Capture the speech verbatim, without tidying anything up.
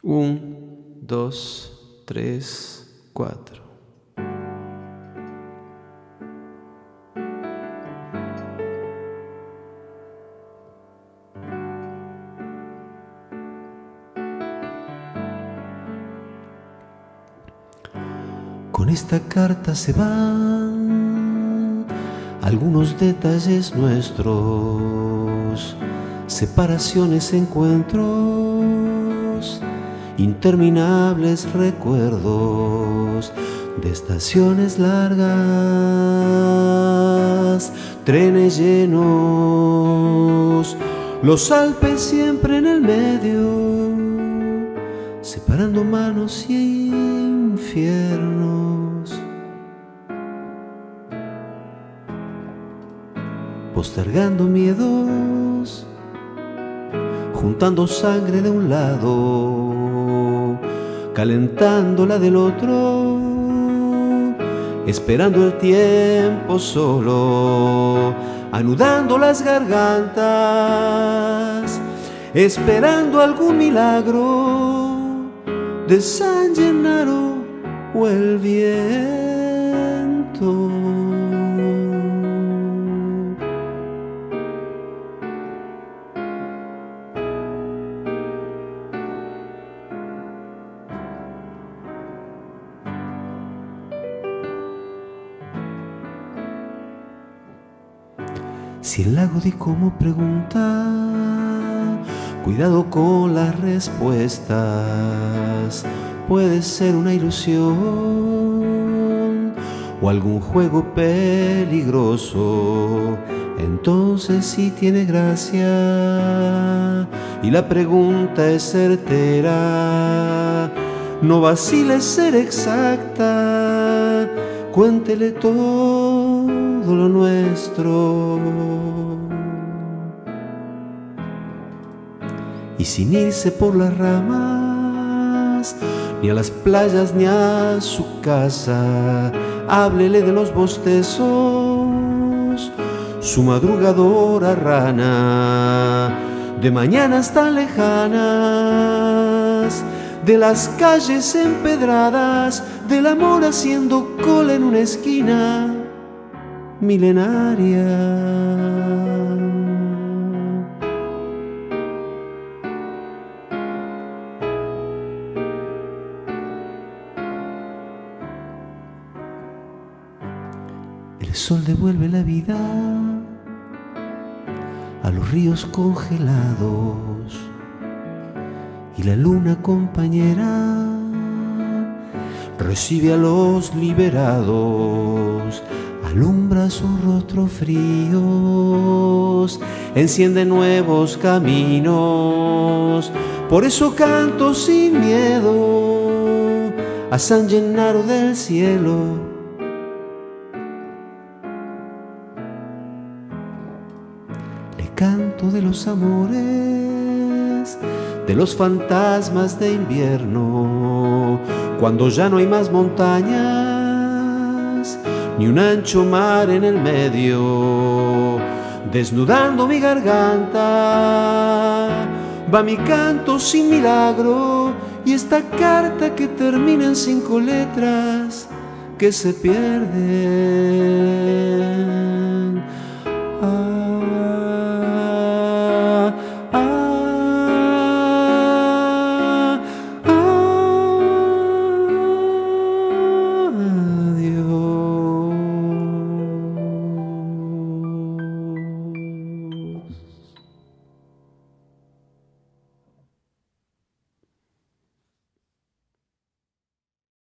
Un, dos, tres, cuatro. Con esta carta se van algunos detalles nuestros, separaciones, encuentros, interminables recuerdos de estaciones largas, trenes llenos, los Alpes siempre en el medio, separando manos y infiernos, postergando miedos, juntando sangre de un lado, calentándola del otro, esperando el tiempo solo, anudando las gargantas, esperando algún milagro de San Gennaro o el viento. Si el lago di como pregunta, cuidado con las respuestas, puede ser una ilusión o algún juego peligroso, entonces sí tiene gracia y la pregunta es certera, no vacile ser exacta, cuéntele todo lo nuestro. Y sin irse por las ramas, ni a las playas ni a su casa, háblele de los bostezos, su madrugadora rana, de mañanas tan lejanas, de las calles empedradas, del amor haciendo cola en una esquina milenaria. El sol devuelve la vida a los ríos congelados y la luna compañera recibe a los liberados, alumbra sus rostros fríos, enciende nuevos caminos, por eso canto sin miedo a San Gennaro del cielo. Canto de los amores, de los fantasmas de invierno, cuando ya no hay más montañas, ni un ancho mar en el medio, desnudando mi garganta, va mi canto sin milagro, y esta carta que termina en cinco letras que se pierden. Ah.